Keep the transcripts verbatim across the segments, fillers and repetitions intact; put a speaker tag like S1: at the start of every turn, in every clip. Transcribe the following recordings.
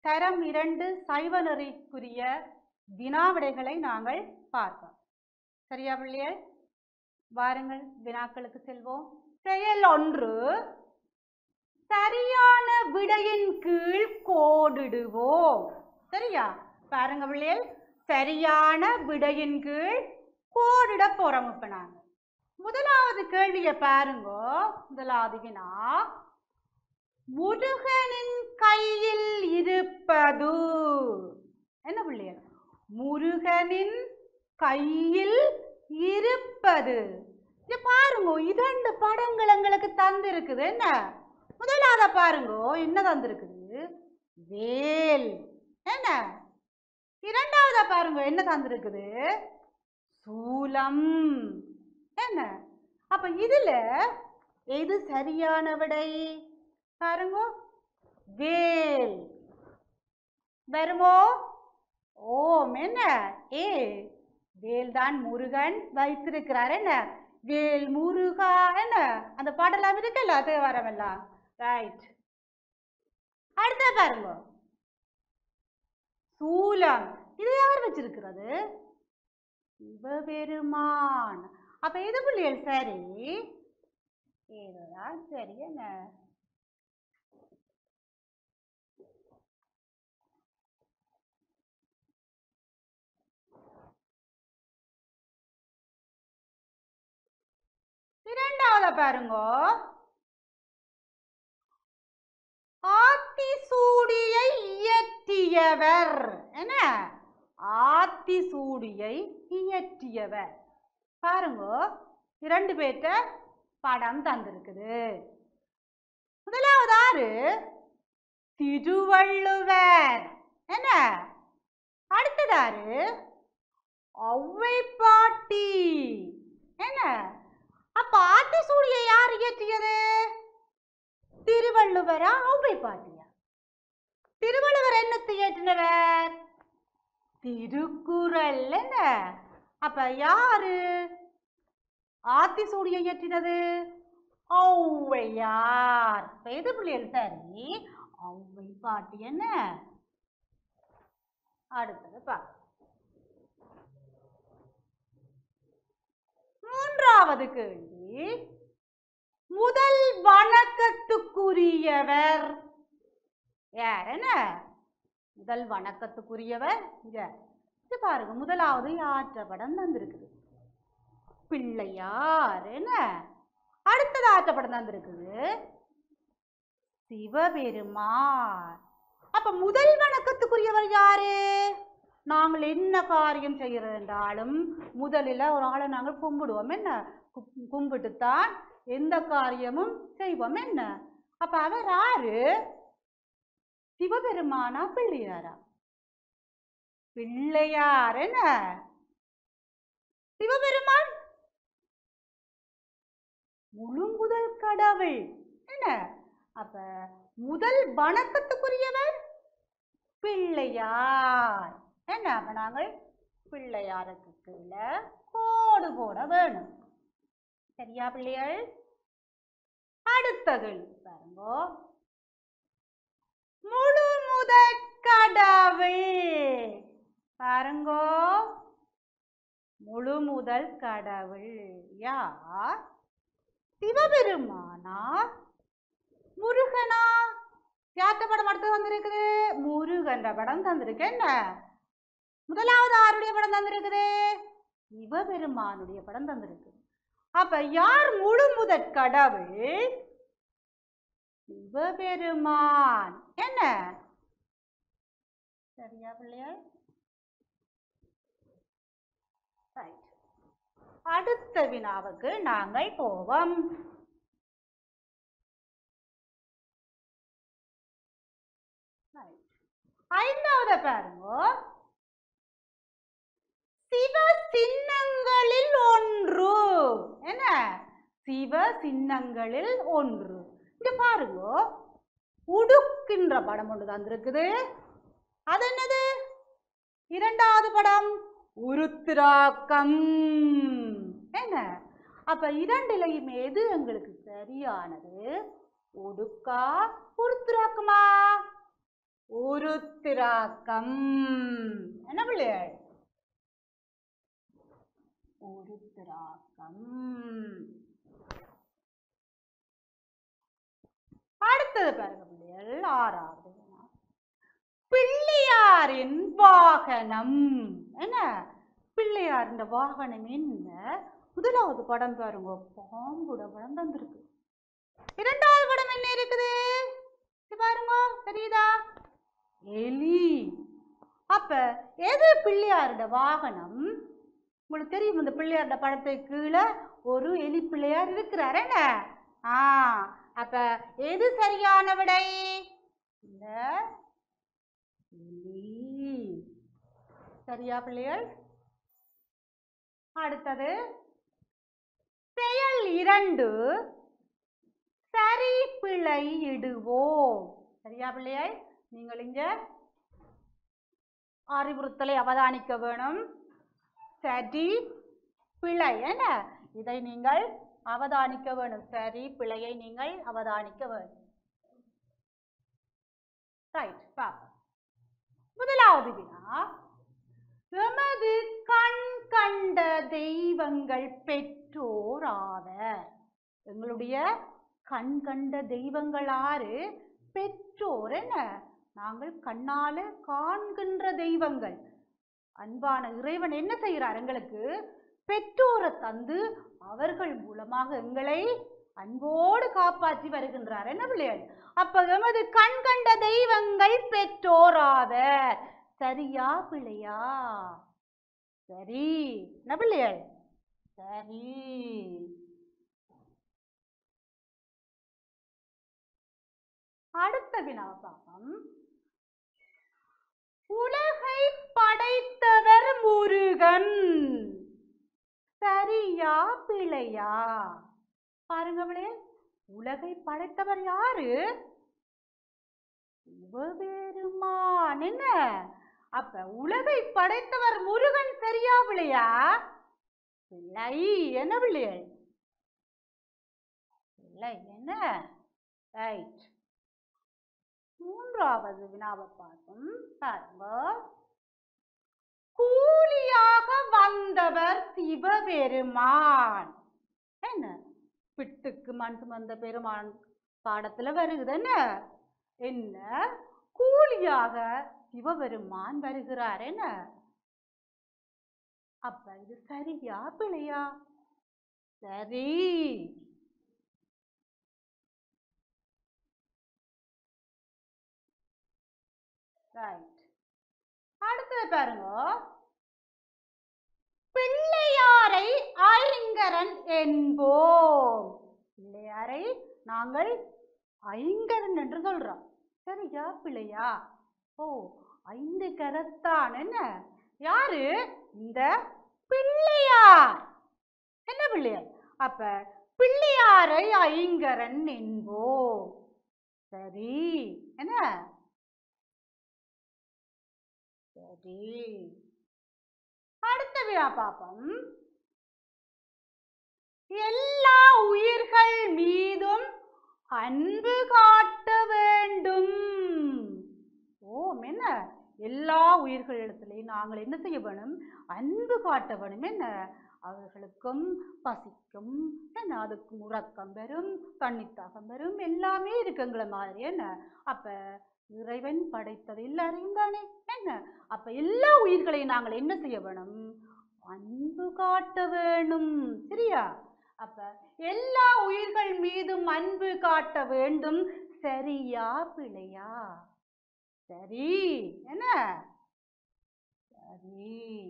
S1: தரம் இரண்டு சைவ நெறிக்குரிய வினாவிடைகளை நாங்கள் பார்ப்போம். சரியா பிள்ளைகள்? வாருங்கள் வினாக்களுக்கு செல்வோம். செயல் ஒன்று, சரியான விடையின் கீழ் கோடிடுவோம். சரியா? பாருங்க பிள்ளைகள், சரியான விடையின் கீழ் கோடிட போறோம். இப்ப நாங்க முதலாவது கேள்வியை பாருங்க. முதலாவது வினா, முருகனின் கையில் இருப்பது என்ன பிள்ளைகள்? முருகனின் கையில் இருப்பது. இங்க பாருங்க, இரண்டு படங்கள் எங்களுக்கு தந்து இருக்குது. என்ன முதலாவத பாருங்க, என்ன தந்திருக்குது? வேல். என்ன இரண்டாவத பாருங்க, என்ன தந்திருக்குது? சூலம். என்ன அப்ப இதுல எது சரியான விடை? பாருங்க, வேல் வருமோ? ஓம். என்ன ஏ வேல் தான் முருகன் வைத்திருக்கிறார். என்ன வேல் முருகா. என்ன அந்த பாடலாம் இருக்குல்ல, அது வரவெல்லாம் ரைட். அடுத்த பாருங்க, சூலம். இது யார் வச்சிருக்கிறது? சிவபெருமான். அப்ப எது பிள்ளைகள் சரி? இதுதான் சரி. என்ன இரண்டாவது பாருங்க, ஆத்திசூடியை இயற்றியவர். என்ன ஆத்திசூடியை இயற்றியவர். பாருங்க, இரண்டு பேர்ட்ட படம் தந்திருக்குது. முதலாவது ஆறு? திருவள்ளுவர். என்ன அடுத்ததாரு? ஔவை பாட்டி. என்ன அப்ப ஆத்திசூடியை யார் இயற்றியது? திருவள்ளுவரா ஔவை பாட்டியா? திருவள்ளுவர் என்னத்தை இயற்றினவர்? திருக்குறள். என்ன அப்ப யாரு ஆத்திசூடியை இயற்றினது? ஔவையார். எது பிள்ளைகள் சரி? ஔவை பாட்டி. என்ன அடுத்தது பா. மூன்றாவது கேள்வி, முதல் வணக்கத்துக்குரியவர் யார்? என்ன முதல் வணக்கத்துக்குரியவர் யார்? பாருங்க, முதலாவது யாற்ற படம் தந்திருக்குது? பிள்ளையார். என்ன அடுத்தது ஆற்ற படம் தந்திருக்குது? சிவபெருமான். அப்ப முதல் வணக்கத்துக்குரியவர் யாரு? நாங்கள் என்ன காரியம் செய்யறது என்றாலும் முதலில் ஒரு ஆளை நாங்கள் கும்பிடுவோம். என்ன கும்பிட்டுத்தான் எந்த காரியமும் செய்வோம். என்ன அப்ப அவர் யாரு? சிவபெருமானா பிள்ளையாரா? பிள்ளையார். என்ன சிவபெருமான் முழு முதல் கடவுள். என்ன அப்ப முதல் வணக்கத்துக்குரியவர் பிள்ளையார். என்ன அப்ப நாங்கள் பிள்ளையாருக்கு கீழே கோடு போட வேணும். சரியா பிள்ளைகள்? அடுத்த கேள்வி பாருங்க, முழு முதற் கடவுள். பாருங்க, முழு முதல் கடவுள் யார்? சிவபெருமானா முருகனா? யார்த்த படம் அடுத்து வந்திருக்குது? முருகன்ற படம் தந்திருக்கு. என்ன முதலாவது ஆருடைய படம் தந்திருக்குது? சிவபெருமானுடைய படம் தந்திருக்கு. அப்ப யார் முழு முதற் கடவுள்? சிவபெருமான். என்ன சரியா பிள்ளையார்? அடுத்த வினாவுக்கு நாங்கள் போவோம். ஐந்தாவது பாருங்க, சிவ சின்னங்களில் ஒன்று. என்ன சிவ சின்னங்களில் ஒன்று. இங்க பாருங்க, உடுக்கின்ற படம் ஒன்று தந்திருக்குது. அது என்னது? இரண்டாவது படம் உருத்திராக்கம். என்ன அப்ப இரண்டிலையுமே எது எங்களுக்கு சரியானது? உடுக்கா உருத்திராக்கமா? உருத்திராக்கம். என்ன பிள்ளைகள்? உருத்திராக்கம். அடுத்தது பாருங்க பிள்ளைகள், ஆறாவது பிள்ளையாரின் வாகனம். என்ன பிள்ளையார் இந்த வாகனம் என்ன? முதலாவது படம் பாருங்க, பாம்புட படம் தந்திருக்கு. இரண்டாவது படம் என்ன இருக்குது பாருங்க, தெரியுதா? எலி. அப்ப எது பிள்ளையாரோட வாகனம்? உங்களுக்கு தெரியும், இந்த பிள்ளையாரோட படத்தை கீழே ஒரு எலி பிள்ளையார் இருக்கிறார். என்ன ஆ அப்ப எது சரியான விடை? இந்த எலி. சரியா பிள்ளைகள்? அடுத்தது செயல் இரண்டு சரி பிழை இடுவோம். சரியா பிள்ளைகள்? நீங்கள் இங்க அறிவுறுத்தலை அவதானிக்க வேணும். சரி பிழை, என்ன இதை நீங்கள் அவதானிக்க வேணும். சரி பிழையை நீங்கள் அவதானிக்க வேண்டும். முதலாவது வினா, எமது கண் கண்ட தெய்வங்கள் பெற்றோர் ஆவர். எங்களுடைய கண் கண்ட தெய்வங்கள் ஆறு? பெற்றோர். என்ன நாங்கள் கண்ணால காண்கின்ற தெய்வங்கள். அன்பான இறைவன் என்ன செய்கிறார்? எங்களுக்கு பெற்றோரை தந்து அவர்கள் மூலமாக எங்களை அன்போடு காப்பாற்றி வருகின்றார். என்ன பிள்ளைகள்? அப்ப எமது கண் கண்ட தெய்வங்கள் பெற்றோராவர். சரியா பிள்ளையா? சரி. என்ன பிள்ளைகள்? சரி. அடுத்த வினாவை பார்ப்போம். உலகை படைத்தவர் முருகன். சரியா பிள்ளையா? பாருங்க பிள்ளை, உலகை படைத்தவர் யாரு? சிவபெருமான். என்ன அப்ப உலகை படைத்தவர் முருகன். சரியா பிள்ளையா? பிள்ளை. என்ன பிள்ளைகள்? பிள்ளை. என்ன ரைட். மூன்றாவது வினாவை பார்க்கும் பாருங்க. கூலியாக வந்தவர் சிவபெருமான். என்ன பிட்டுக்கு மண் சுமந்த பெருமான் பாடத்துல வருகுது. என்ன என்ன கூலியாக சிவபெருமான் வருகிறார். என்ன அப்ப இது சரியா பிள்ளையா? சரி. அடுத்தது பாருங்க, பிள்ளையாரை ஐங்கரன் என்போம். பிள்ளையாரை நாங்கள் ஐங்கரன் என்று சொல்றோம். சரியா பிள்ளையா? ஓ, ஐந்து கரத்தான். என்ன யாரு? இந்த பிள்ளையார். என்ன பிள்ளையார்? அப்ப பிள்ளையாரை ஐங்கரன் என்போம். சரி. என்ன சரி. அடுத்த வினா பார்ப்போம். எல்லா உயிர்கள் மீதும் அன்பு காட்ட வேண்டும். ஓ, என்ன எல்லா உயிர்களிடத்திலையும் நாங்கள் என்ன செய்ய வேணும்? அன்பு காட்ட வேணும். என்ன அவர்களுக்கும் பசிக்கும், என்ன அதுக்கும் உறக்கம் வரும், தண்ணித்தாகம் வரும், எல்லாமே இருக்குங்கிற மாதிரி. என்ன அப்ப இறைவன் படைத்தது எல்லாரையும் தானே. என்ன அப்ப எல்லா உயிர்களையும் நாங்கள் என்ன செய்ய வேணும்? அன்பு காட்ட வேணும். சரியா? அப்ப எல்லா உயிர்கள் மீதும் அன்பு காட்ட வேண்டும். சரியா பிள்ளையா? சரி. என்ன சரி.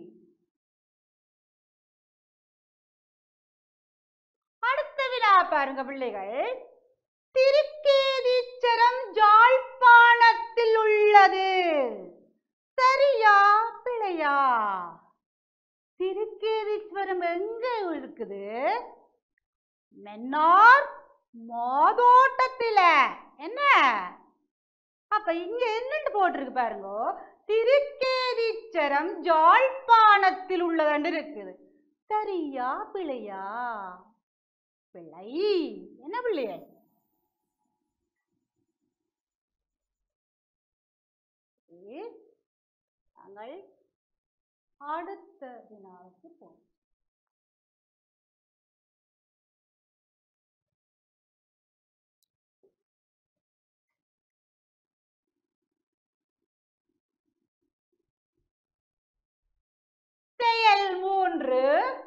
S1: அடுத்த வினா பாருங்க பிள்ளைகள். திருக்கேதீச்சரம் யாழ்ப்பாணத்தில் உள்ளது. சரியா பிள்ளையா? திருக்கேதீஸ்வரம் எங்க இருக்குது? மன்னார் மாதோட்டத்தில. என்ன அப்ப இங்க என்னன்னு போட்டிருக்கு பாருங்க, திருக்கேதீச்சரம் யாழ்ப்பாணத்தில் உள்ளது இருக்குது. சரியா பிள்ளையா? பிள்ளை. என்ன பிள்ளைய? நாங்கள் அடுத்த வினாவுக்கு போவோம். செயல் மூன்று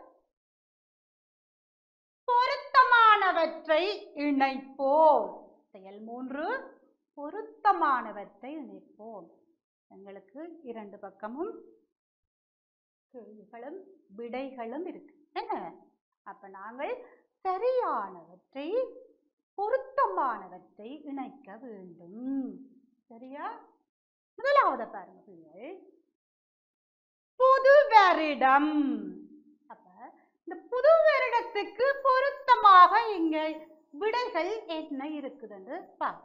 S1: பொருத்தமானவற்றை இணைப்போம். செயல் மூன்று பொருத்தமானவற்றை இணைப்போம். எங்களுக்கு இரண்டு பக்கமும் கேள்விகளும் விடைகளும் இருக்கு என்ன? அப்ப நாங்கள் சரியானவற்றை பொருத்தமானவற்றை இணைக்க வேண்டும். சரியா? முதலாவது பாருங்க பிள்ளைகள், புது வருடம். அப்ப இந்த புது வருடத்துக்கு பொருத்தமாக இங்க விடைகள் என்ன இருக்குதுன்னு பாருங்க.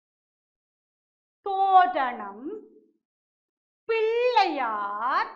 S1: தோரணம், பிள்ளையார்,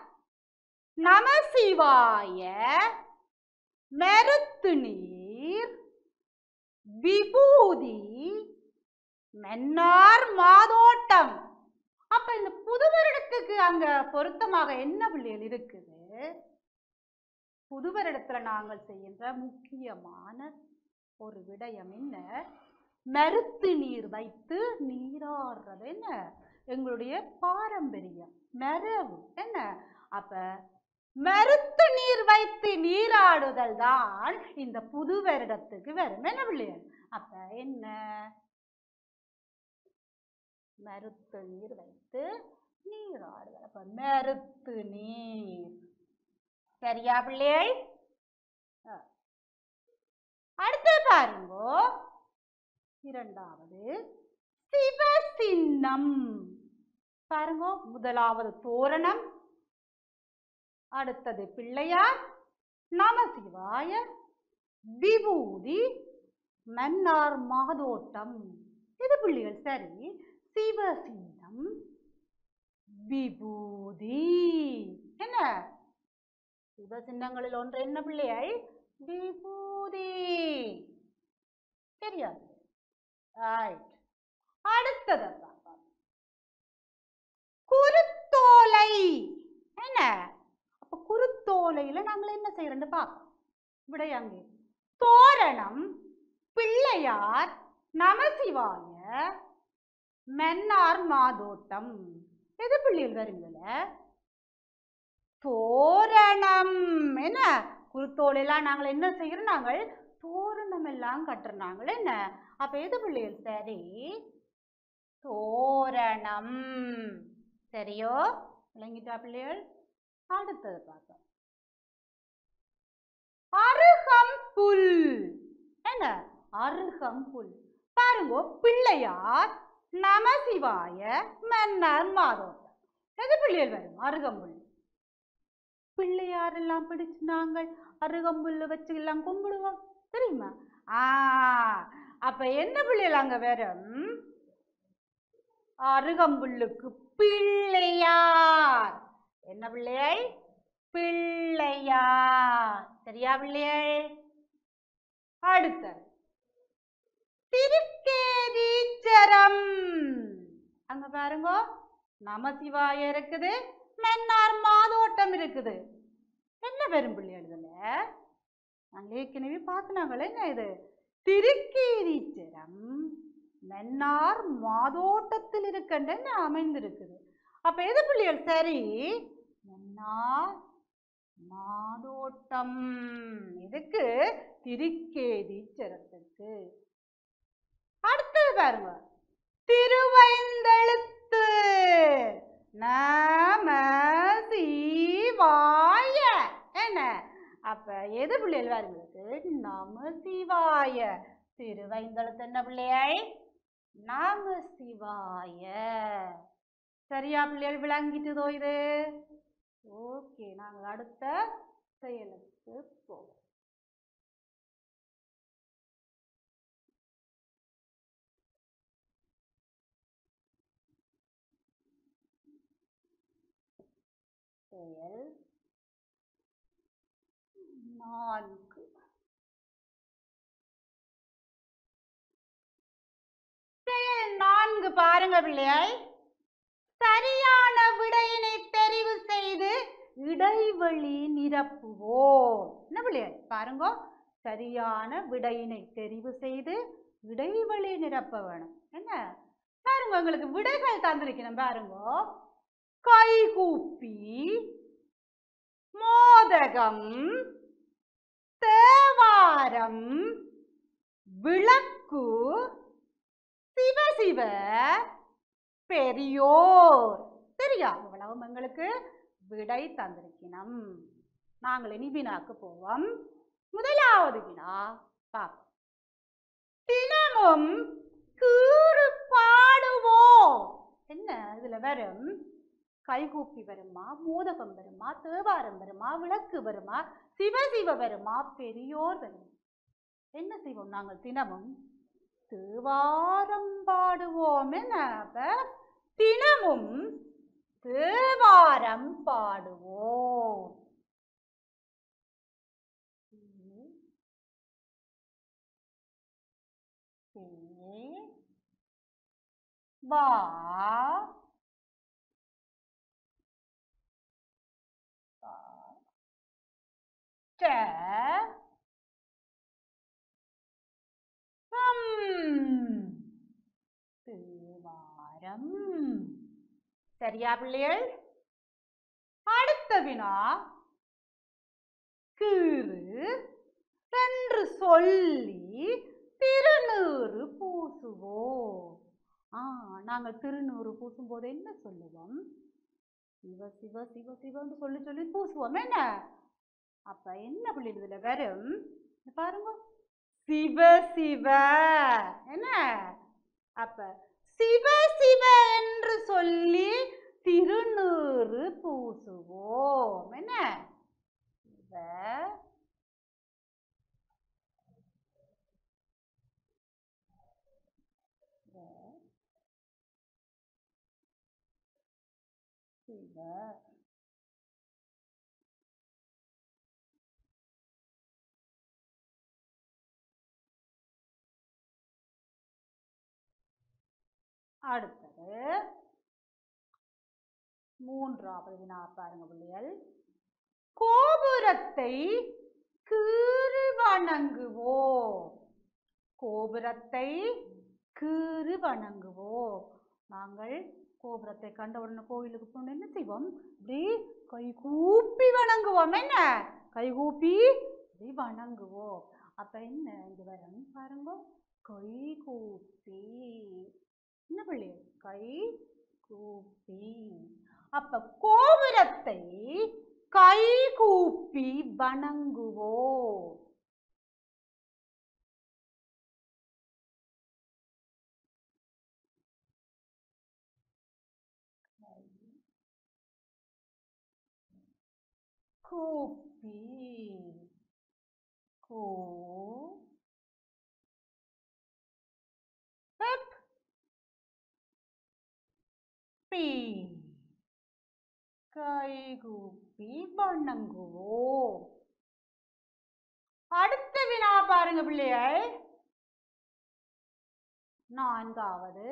S1: நமசிவாய, மருத்து நீர், விபூதி, மன்னார் மாதோட்டம். அப்ப இந்த புது வருடத்துக்கு அங்க பொருத்தமாக என்ன பிள்ளைகள் இருக்குது? புது வருடத்துல நாங்கள் செய்கின்ற முக்கியமான ஒரு விடயம் என்ன? மருத்து நீர் வைத்து நீராடுறது என்ன? எங்களுடைய பாரம்பரியம், மரபு என்ன? அப்ப மருத்து நீர் வைத்து நீராடுதல் தான் இந்த புது வருடத்துக்கு வரும் என்ன பிள்ளைகள்? அப்ப என்ன? மருத்து நீர் வைத்து நீராடுதல். அப்ப மருத்து நீர். சரியா பிள்ளைகள்? அடுத்து பாருங்க, இரண்டாவது சிவசின்னம். பாருங்க, முதலாவது தோரணம், அடுத்தது பிள்ளையார், நமசிவாய, விபூதி, மன்னார் மாதோட்டம். இது பிள்ளைகள் சரி. சிவசின்னம், விபூதி என்ன? சிவசின்னங்களில் ஒன்று என்ன பிள்ளைகள்? விபூதி. தெரியாது. அடுத்தது குருத்தோலை என்ன? அப்ப குருத்தோலையில நாங்கள் என்ன செய்யறோம் பார்ப்போம். விடையாங்க தோரணம், பிள்ளையார், நமசிவாய, மன்னார் மாதோட்டம். எது பிள்ளைகள் வருங்கள? தோரணம் என்ன? குருத்தோலையெல்லாம் நாங்கள் என்ன செய்யறோம்? நாங்கள் தோரணம் எல்லாம் கட்டுறாங்க என்ன? அப்ப எது பிள்ளைகள் சரி? தோரணம். சரியோ? விளங்கிட்டா பிள்ளைகள்? அடுத்தது பார்த்தோம், அருகம்புல் என்ன? அருகம்புல். பாருங்க, பிள்ளையார், நமசிவாய, மன்னார் மாதோட்டம். எது பிள்ளைகள் வரும்? அருகம்புல். பிள்ளையார் எல்லாம் பிடிச்சு நாங்கள் அருகம்புல்ல வச்சு எல்லாம் கும்பிடுவோம் தெரியுமா? ஆ அப்ப என்ன பிள்ளைகள் அங்க வரும்? அருகம்புல்லுக்கு பிள்ளையார். என்ன பிள்ளைகள்? பிள்ளையார். சரியா பிள்ளைகள்? அடுத்தது திருக்கேதீச்சரம். அங்க பாருங்க, நமசிவாய இருக்குது, மன்னார் மாதோட்டம் இருக்குது. என்ன வரும் பிள்ளைகள்? இதுல நாங்கள் ஏற்கனவே பார்த்தாங்களே என்ன? இது திருக்கேதீச்சரம் மன்னார் மாதோட்டத்தில் இருக்கின்ற அமைந்திருக்குது. அப்ப எது பிள்ளைகள் சரி? மன்னார் மாதோட்டம். இதுக்கு திருக்கேதீச்சரத்துக்கு. அடுத்தது பாருங்க, திருவைந்தெழுத்து. நமசிவாய என்ன? அப்ப எது பிள்ளைகள் வருங்களுக்கு? நமசிவாய. திருவைந்தெழுத்து என்ன பிள்ளைகள்? நமசிவாய. சரியா பிள்ளைகள்? விளங்கிட்டுதோ இது? ஓகே, நாங்கள் அடுத்த செயலுக்கு போவோம். செயல் நான்கு. செயல் நான்கு பாருங்க பிள்ளைகள், சரியான விடையினை தெரிவு இடைவெளி நிரப்புவோம். என்ன பிள்ளைகள் பாருங்க, சரியான விடையினை தெரிவு செய்து இடைவெளி நிரப்ப வேணும். என்ன பாருங்க, உங்களுக்கு விடைகள் தந்திருக்கணும் பாருங்க. கைகூப்பி, மோதகம், தேவாரம், விளக்கு, சிவசிவ, பெரியோர். சரியா? இவ்வளவும் எங்களுக்கு விடை தந்திருக்கணும். நாங்கள் இனி வினாக்கு போவோம். முதலாவது வினா பார்ப்போம். தினமும் கீறு பாடுவோம். என்ன இதுல வரும்? கைகூப்பி வருமா, மோதகம் வருமா, தேவாரம் வருமா, விளக்கு வருமா, சிவசிவ வருமா, பெரியோர் வருமா? என்ன செய்வோம் நாங்கள்? தினமும் தேவாரம் பாடுவோம். என்ன அப்ப தினமும் தேவாரம் பாடுவோம். வா தேவாரம். சரியா பிள்ளைகள்? அடுத்த வினா, கீறு என்று சொல்லி திருநீறு பூசுவோம். ஆ நாங்கள் திருநீறு பூசும் போது என்ன சொல்லுவோம்? சிவ சிவ சிவ சிவன்னு சொல்லி சொல்லி பூசுவோம். என்ன அப்ப என்ன பிள்ளை இதுல வரும்? பாருங்க, சிவ சிவ. என்ன அப்ப சிவ சிவ என்று சொல்லி திருநீறு பூசுவோம். என்ன சிவ சிவ. அடுத்தது மூன்றாவது வினா பாருங்க பிள்ளைகள். கோபுரத்தை கீறு வணங்குவோம். கோபுரத்தை கீறு வணங்குவோம். நாங்கள் கோபுரத்தை கண்ட உடனே கோயிலுக்கு போன என்ன செய்வோம்? இப்படி கை கூப்பி வணங்குவோம். என்ன கைகூப்பி இப்படி வணங்குவோம். அப்ப என்ன இது வரும் பாருங்க, கை கூப்பி. என்ன பிள்ளை? கை கூப்பி. அப்ப கோபுரத்தை கை கூப்பி வணங்குவோம். கூப்பி கோ பி கைகூப்பி வணங்குவோம். அடுத்த வினா பாருங்க பிள்ளைகள். நான்காவது,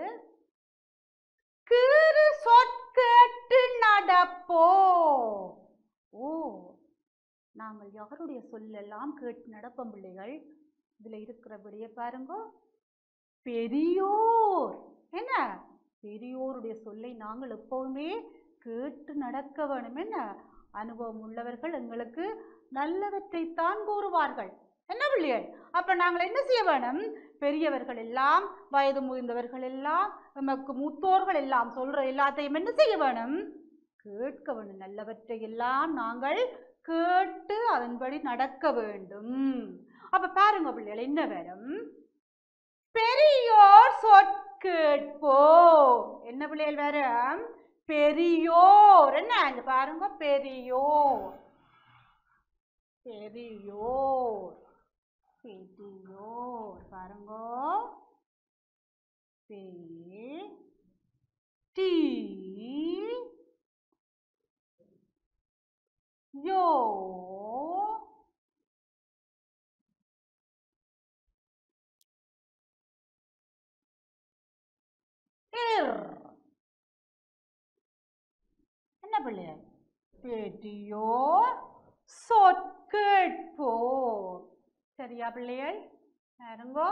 S1: கீறு சொற்கேட்டு நடப்போம். ஓ நாங்கள் யாருடைய சொல்லெல்லாம் கேட்டு நடப்போம் பிள்ளைகள்? இதுல இருக்கிறபடியே பாருங்க, பெரியோர். என்ன பெரியோருடைய சொல்லை நாங்கள் எப்பவுமே கேட்டு நடக்க வேணும். என்ன அனுபவம் உள்ளவர்கள் எங்களுக்கு நல்லவற்றைத்தான் கூறுவார்கள். என்ன பிள்ளைகள்? அப்ப நாங்கள் என்ன செய்ய வேணும்? பெரியவர்கள் எல்லாம், வயது முதிர்ந்தவர்கள் எல்லாம், நமக்கு மூத்தோர்கள் எல்லாம் சொல்ற எல்லாத்தையும் என்ன செய்ய வேணும்? கேட்க வேண்டும். நல்லவற்றை எல்லாம் நாங்கள் கேட்டு அதன்படி நடக்க வேண்டும். அப்ப பாருங்க பிள்ளைகள், என்ன வரும்? பெரியோர் சொற்கேட்போ. என்ன பிள்ளைகள் வரும்? பெரியோர். என்ன இங்க பாருங்க, பெரியோர் பெரியோர் பெரியோர் பாருங்க, பெ டி யோ இர். என்ன பிள்ளைகள்? பெரியோர் சொற்கேட்போர். சரியா பிள்ளைகள்? பாருங்கோ.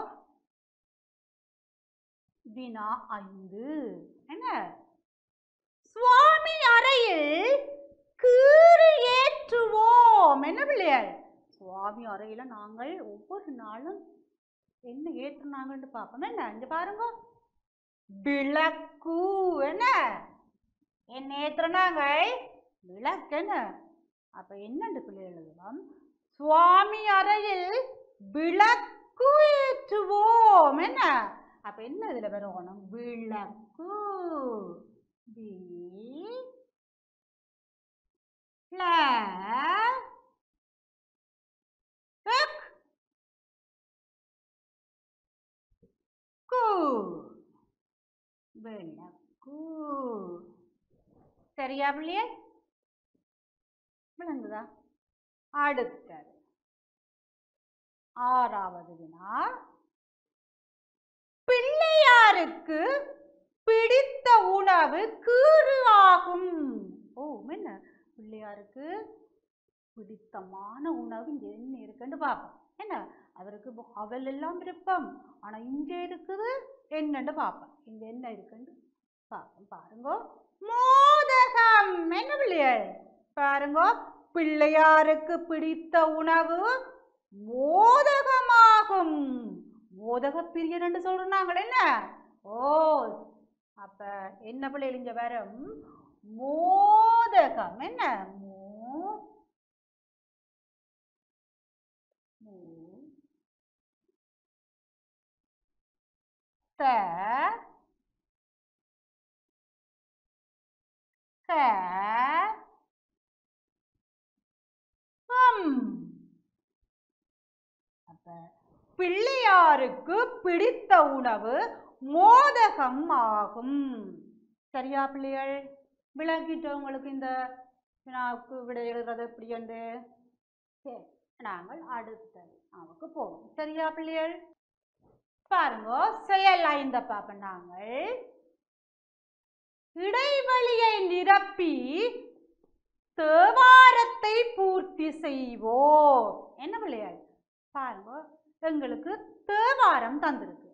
S1: வினா ஐந்து. என்ன? சுவாமி அறையில் கீறு ஏற்றுவோம். என்ன பிள்ளைகள்? சுவாமி அறையில நாங்கள் ஒவ்வொரு நாளும் என்ன ஏற்றுனாங்கன்னு பார்ப்போம். என்ன இங்க பாருங்க, விளக்கு. என்ன என்ன ஏற்றுனாங்க? விளக்கு. என்ன அப்ப என்னண்டு பிள்ளைகள் எழுதலாம்? சுவாமி அறையில் விளக்கு ஏற்றுவோம். என்ன அப்ப என்ன இதுல வரணும்? விளக்கு. வி ல விளக்கு. சரியா பிள்ளையே? விளங்குதா? அடுத்தது ஆறாவது வினா. பிள்ளையாருக்கு பிடித்த உணவு கீறு ஆகும். ஓ என்ன பிள்ளையாருக்கு பிடித்தமான உணவு இங்க என்ன இருக்குன்னு பார்ப்போம். என்ன அவருக்கு அவல் எல்லாம் விருப்பம், ஆனா இங்க இருக்குது என்னன்னு பார்ப்போம். இங்க என்ன இருக்குன்னு பார்ப்போம். பாருங்க, மோதகம். என்ன பிள்ளையார்? பாருங்க, பிள்ளையாருக்கு பிடித்த உணவு மோதகமாகும். மோதக பிரியன் என்று சொல்றாங்க. என்ன ஓ அப்ப என்ன பிள்ளைகள் இங்க வரும்? மோதகம். என்ன மோ த க ம். அப்ப பிள்ளையாருக்கு பிடித்த உணவு மோதகம் ஆகும். சரியா பிள்ளைகள்? விளக்கிட்டு உங்களுக்கு இந்த வினாவுக்கு விடை எழுதுறது எப்படி என்று நாங்கள் அடுத்த வினாவுக்கு போவோம். சரியா பிள்ளைகள்? பாருங்க, செயல் ஐந்த பார்ப்போம். நாங்கள் இடைவெளியை நிரப்பி தேவாரத்தை பூர்த்தி செய்வோம். என்ன பிள்ளைகள்? பாருங்க, எங்களுக்கு தேவாரம் தந்திருக்கு.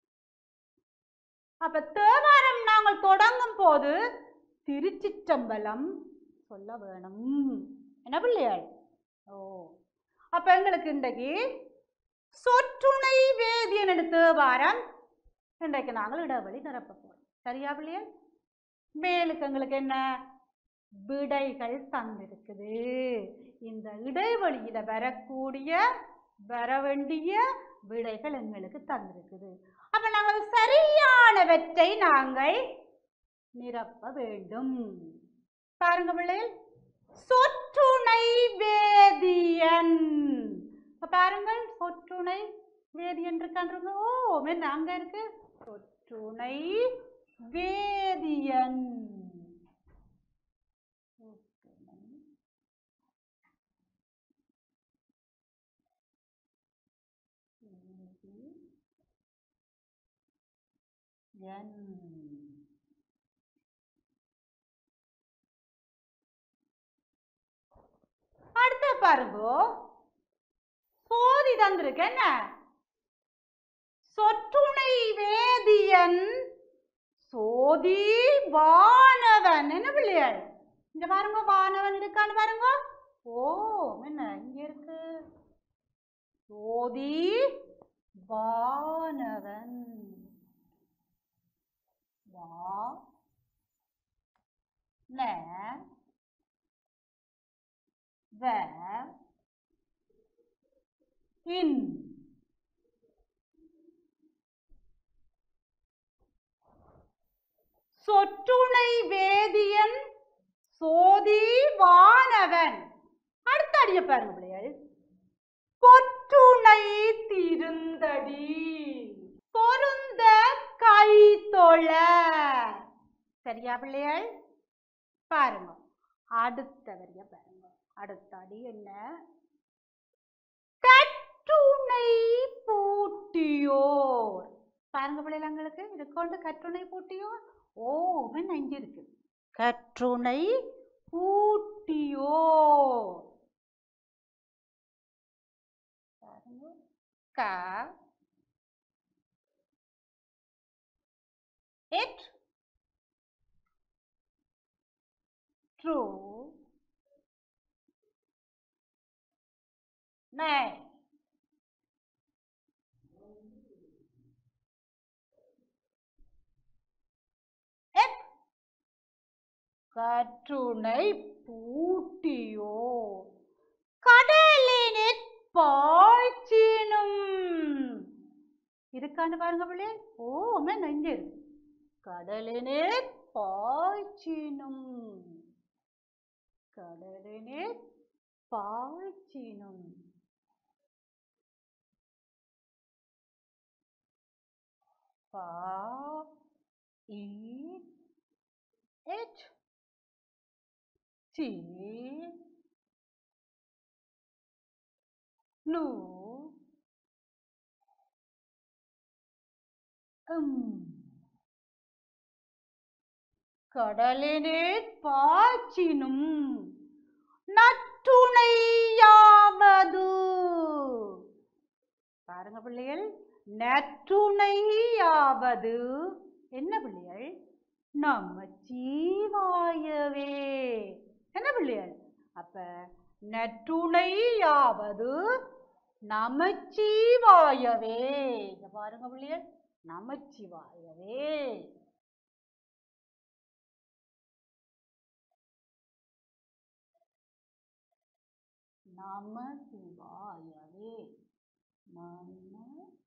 S1: அப்ப தேவாரம் நாங்கள் தொடங்கும் போது திருச்சிற்றம்பலம் சொல்ல வேணும். என்ன பிள்ளைகள்? ஓ அப்ப எங்களுக்கு இன்றைக்கு சொற்றுணை வேதியன் தேவாரம் இன்றைக்கு நாங்கள் இடைவெளி நிரப்ப போறோம். சரியா பிள்ளைகள்? மேலுக்கு எங்களுக்கு என்ன விடைகள் தந்திருக்குது. இந்த இடைவெளியில வரக்கூடிய வர வேண்டிய விடைகள் எங்களுக்கு தந்திருக்குது. அப்ப நாங்கள் சரியானவற்றை நாங்கள் நிரப்ப வேண்டும். பாருங்க பிள்ளைகள், சொற்றுணை வேதியன். பாருங்கள், சொற்றுணை வேதியன் இருக்காங்க. ஓ என்ன அங்க இருக்கு? சொற்றுணை வேதியன். அடுத்த பாருங்க, சோதி தந்திருக்கு. என்ன சொற்றுணை வேதியன் சோதி வானவன். என்ன பிள்ளைகள்? இங்க பாருங்க, வானவன் இருக்கான்னு பாருங்க. ஓ என்ன இங்க இருக்கு? சோதி வானவன். வா ந வ இன். சொற்றுணை வேதியன் சோதி வானவன். அடுத்த அடிய பாருங்க பிள்ளைகள், பொற்றுணை திருந்தடி பொருந்த கை தொழ. சரியா பிள்ளைகள்? பாருங்க, அடுத்த வரிய பாருங்க. அடுத்த அடி என்ன? கற்றுணை பூட்டியோர். பாருங்க பிள்ளைகள், எங்களுக்கு இருக்கொண்டு கற்றுணை பூட்டியோர். ஓ என்ன இங்க இருக்கு? கற்றுணை பூட்டியோர். பூட்டியோ. க it true nay it கற்றுனை பூட்டியோ. கடலினிற் பாய்ச்சினும் இருக்கான்னு பாருங்க பிள்ளை. ஓ என்ன இங்க இருக்கு. கடலினிற் பாய்ச்சினும் கடலினிற் பாய்ச்சினும் பா இ எச் சி நு ம் கடலினிற் பாய்ச்சினும் நற்றுணையாவது. பாருங்க பிள்ளைகள், நற்றுணையாவது என்ன பிள்ளைகள்? நமச்சிவாயவே. என்ன பிள்ளைகள்? அப்ப நற்றுணையாவது நமச்சிவாயவே. இங்க பாருங்க பிள்ளைகள், நமச்சிவாயவே. நம சிவாயவே நம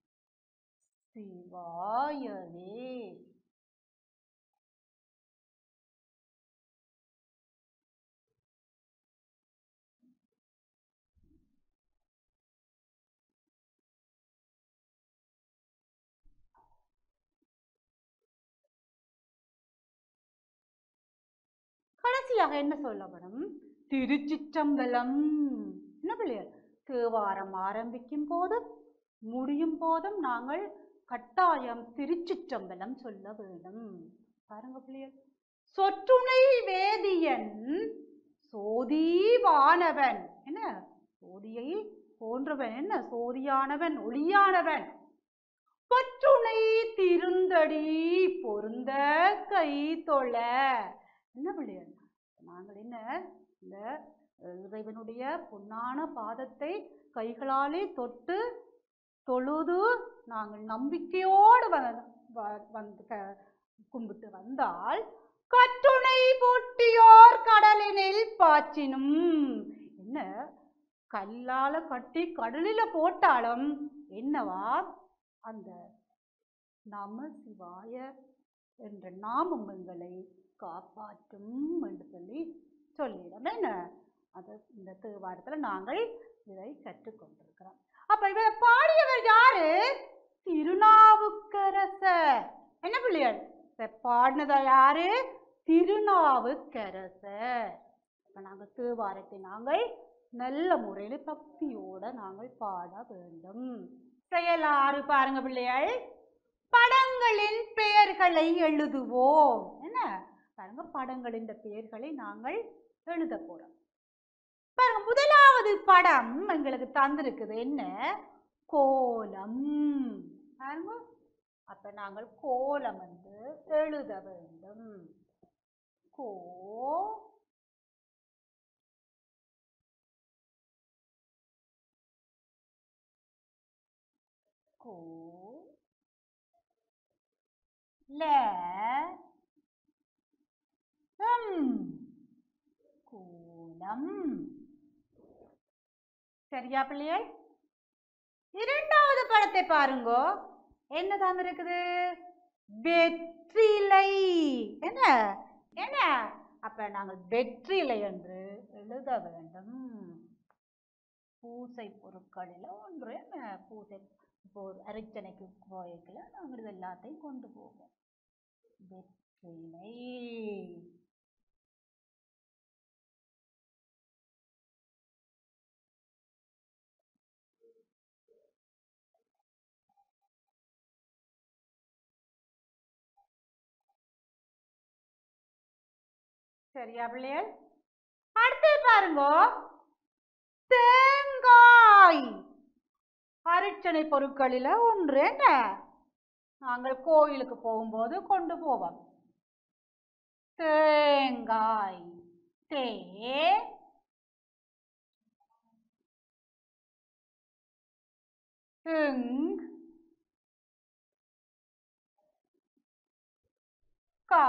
S1: சிவாயவே. கடைசியாக என்ன சொல்லப்படும்? திருச்சிற்றம்பலம். என்ன பிள்ளைகள்? தேவாரம் ஆரம்பிக்கும் போதும் முடியும் போதும் நாங்கள் கட்டாயம் திருச்சிற்றம்பலம் சொல்ல வேண்டும். பாருங்க பிள்ளைகள், சொற்றுணை வேதியன் சோதிவானவன். என்ன? சோதியை போன்றவன். என்ன? சோதியானவன், ஒளியானவன். பொற்றுணை திருந்தடி பொருந்த கை தொழ. என்ன பிள்ளைகள்? நாங்கள் என்ன இந்த இறைவனுடைய பொன்னான பாதத்தை கைகளாலே தொட்டு தொழுது நாங்கள் நம்பிக்கையோடு வந்து கும்பிட்டு வந்தால் கற்றுணை பூட்டியோர் கடலினில் பாய்ச்சினும். என்ன? கல்லால கட்டி கடலில போட்டாலும் என்னவா அந்த நம சிவாய என்ற நாமம் எங்களை காப்பாற்றும் என்று சொல்லி சொல்லிடும். என்ன? அது இந்த தேவாரத்துல நாங்கள் இதை கற்றுக்கொண்டிருக்கிறோம். அப்ப இவரை பாடியவர் யாரு? திருநாவுக்கரசர். என்ன பிள்ளைகள்? பாடினதா யாரு? திருநாவுக்கரசர். இப்ப நாங்கள் தேவாரத்தை நாங்கள் நல்ல முறையில் பக்தியோட நாங்கள் பாட வேண்டும். செயலாறு பாருங்க பிள்ளைகள், படங்களின் பெயர்களை எழுதுவோம். என்ன பாருங்க, படங்களின் பெயர்களை நாங்கள் எழுத போறோம். பாருங்க, முதலாவது படம் எங்களுக்கு தந்திருக்குது. என்ன? கோலம். பாருங்க, அப்ப நாங்கள் கோலம் வந்து எழுத வேண்டும். கோ கோ ல ம் கோலம். சரியா பிள்ளைகள்? இரண்டாவது படத்தை பாருங்க, என்னதான் இருக்குது? வெற்றிலை. என்ன? என்ன? அப்ப நாங்கள் வெற்றிலை என்று எழுத வேண்டும். பூசை பொருட்களில் ஒன்று. என்ன? பூசை இப்போ அர்ச்சனைக்கு கோயிலுக்குள்ள நாங்கள் இது எல்லாத்தையும் கொண்டு போவோம். வெற்றிலை. சரியா பிள்ளைகள்? அடுத்து பாருங்க தேங்காய் அர்ச்சனை பொருட்களில ஒன்று என்ன நாங்கள் கோயிலுக்கு போகும்போது கொண்டு போவோம் தேங்காய் தே ங் கா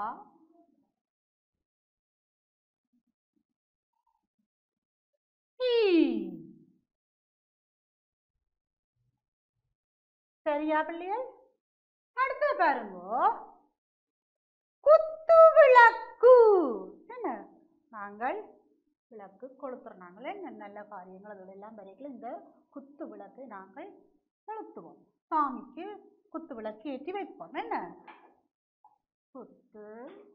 S1: ஈ சரியா பிள்ளைகள் அடுத்து பாருங்க குத்து விளக்கு என்ன நாங்கள் விளக்கு கொளுத்துறோம் நாங்கள் என்ன நல்ல காரியங்கள் அதோட எல்லாம் வரைக்கும் இந்த குத்து விளக்கை நாங்கள் கொளுத்துவோம் சாமிக்கு குத்து விளக்கு ஏற்றி வைப்போம் என்ன குத்து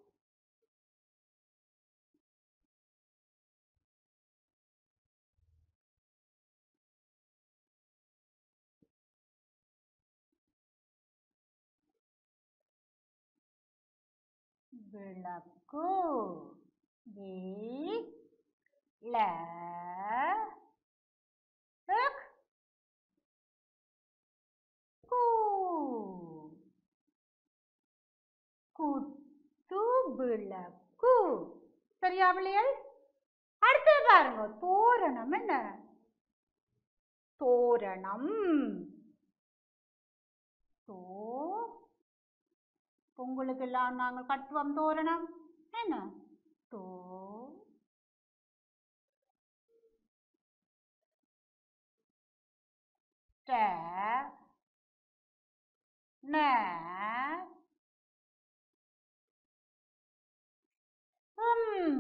S1: விளக்கு வி ல கு குத்து விளக்கு சரியா பிள்ளைகள் அடுத்து பாருங்க தோரணம் என்ன தோரணம் தோ பொங்கலுக்கு எல்லாம் நாங்கள் கட்டுவோம் தோரணம் என்ன தோ ட ந ம்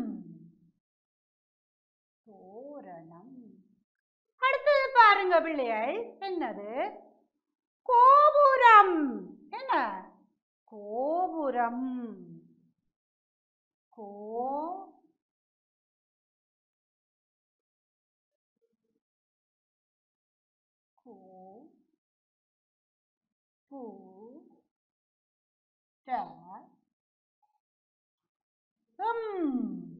S1: தோரணம் அடுத்தது பாருங்க பிள்ளைகள் என்னது கோபுரம் என்ன கோபுரம் கோ கோ பு ட ம்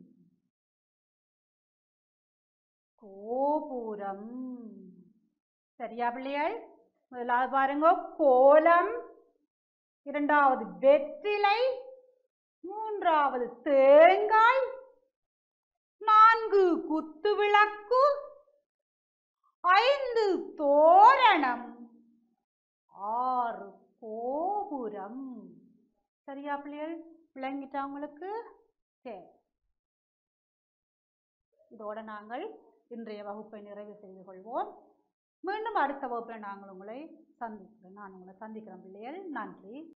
S1: கோபுரம் சரியா பிள்ளைகள் முதலாவது பாருங்க கோலம் இரண்டாவது வெற்றிலை மூன்றாவது தேங்காய் நான்கு குத்து விளக்கு ஐந்து தோரணம் ஆறு கோபுரம் சரியா பிள்ளைகள் விளங்கிட்டா உங்களுக்கு சரி இதோட நாங்கள் இன்றைய வகுப்பை நிறைவு செய்து கொள்வோம் மீண்டும் அடுத்த வகுப்பில் நாங்கள் உங்களை சந்திக்கிறேன் நான் உங்களை சந்திக்கிறேன் பிள்ளைகள் நன்றி